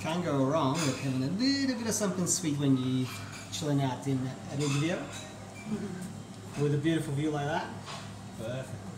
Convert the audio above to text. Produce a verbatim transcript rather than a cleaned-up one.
can't go wrong with having a little bit of something sweet when you're chilling out in at Edgevier with a beautiful view like that. Perfect.